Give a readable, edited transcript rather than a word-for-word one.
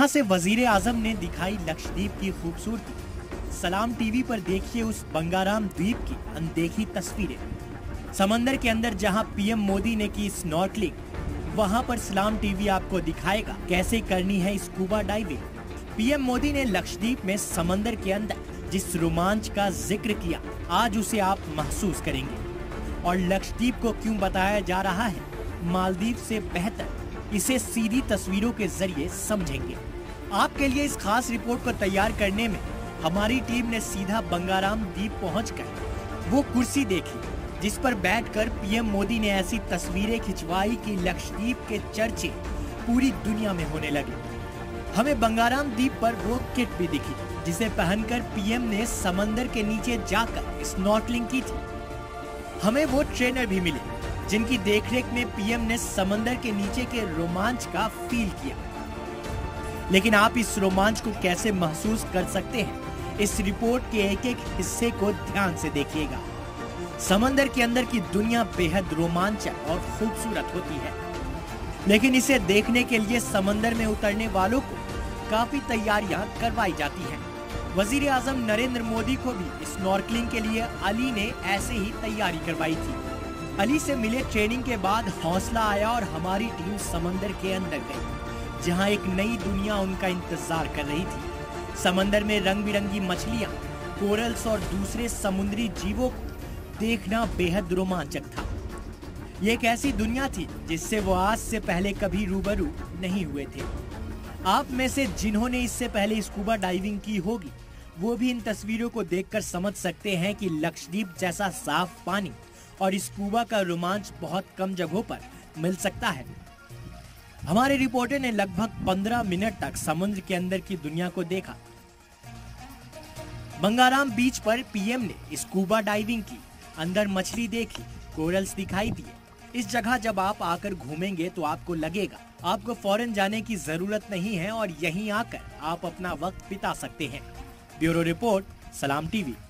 जहां से वजीर आजम ने दिखाई लक्षद्वीप की खूबसूरती, सलाम टीवी पर देखिए उस बंगाराम द्वीप की अनदेखी तस्वीरें। समंदर के अंदर जहां पीएम मोदी ने की स्नॉर्कलिंग, वहां पर सलाम टीवी आपको दिखाएगा कैसे करनी है स्कूबा डाइविंग। पीएम मोदी ने लक्षद्वीप में समंदर के अंदर जिस रोमांच का जिक्र किया, आज उसे आप महसूस करेंगे। और लक्षद्वीप को क्यों बताया जा रहा है मालदीव से बेहतर, इसे सीधी तस्वीरों के जरिए समझेंगे। आपके लिए इस खास रिपोर्ट को तैयार करने में हमारी टीम ने सीधा बंगाराम द्वीप पहुंचकर वो कुर्सी देखी जिस पर बैठकर पीएम मोदी ने ऐसी तस्वीरें खिंचवाई कि लक्षद्वीप के चर्चे पूरी दुनिया में होने लगे। हमें बंगाराम द्वीप पर वो किट भी दिखी जिसे पहनकर पीएम ने समंदर के नीचे जाकर स्नॉर्कलिंग की थी। हमें वो ट्रेनर भी मिले जिनकी देखरेख में पीएम ने समंदर के नीचे के रोमांच का फील किया। लेकिन आप इस रोमांच को कैसे महसूस कर सकते हैं, इस रिपोर्ट के एक एक हिस्से को ध्यान से देखिएगा। समंदर के अंदर की दुनिया बेहद रोमांचक और खूबसूरत होती है, लेकिन इसे देखने के लिए समंदर में उतरने वालों को काफी तैयारियां करवाई जाती हैं। वजीर आजम नरेंद्र मोदी को भी स्नॉर्कलिंग के लिए अली ने ऐसे ही तैयारी करवाई थी। अली से मिले ट्रेनिंग के बाद हौसला आया और हमारी टीम समंदर के अंदर गई, जहां एक नई दुनिया उनका इंतजार कर रही थी। समंदर में रंग बिरंगी मछलियां, कोरल्स और दूसरे समुद्री जीवों को देखना बेहद रोमांचक था। ये एक ऐसी दुनिया थी जिससे वो आज से पहले कभी रूबरू नहीं हुए थे। आप में से जिन्होंने इससे पहले स्कूबा डाइविंग की होगी, वो भी इन तस्वीरों को देखकर समझ सकते हैं कि लक्षद्वीप जैसा साफ पानी और स्कूबा का रोमांच बहुत कम जगहों पर मिल सकता है। हमारे रिपोर्टर ने लगभग 15 मिनट तक समुद्र के अंदर की दुनिया को देखा। बंगाराम बीच पर पीएम ने स्कूबा डाइविंग की, अंदर मछली देखी, कोरल्स दिखाई दिए। इस जगह जब आप आकर घूमेंगे तो आपको लगेगा आपको फॉरेन जाने की जरूरत नहीं है और यहीं आकर आप अपना वक्त बिता सकते हैं। Bureau report, Salam TV.